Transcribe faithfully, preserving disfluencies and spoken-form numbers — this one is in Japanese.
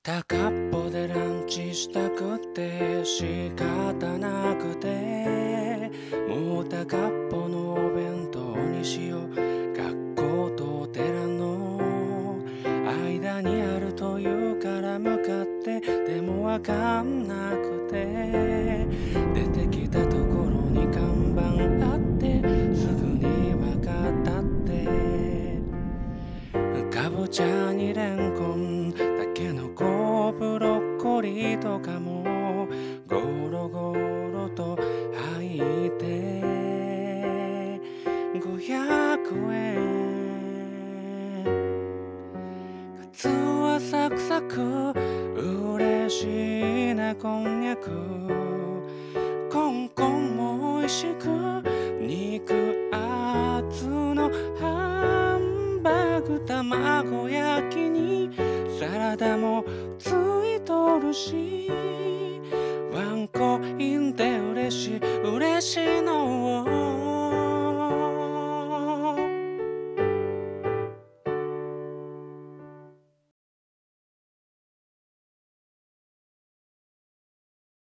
高っぽでランチしたくて仕方なくて、もう高っぽのお弁当にしよう。学校とお寺の間にあるというから向かって、でもわかんなくて、出てきたところに看板あってすぐにわかったって。かぼちゃにレンコン、たけのこ、ブロッコリーとかもゴロゴロと入ってごひゃくえん。かつはサクサク嬉しいなこんにゃく、コンコンも美味しく、肉厚のハンバーグ、卵焼きにサラダもついとるし、ワンコ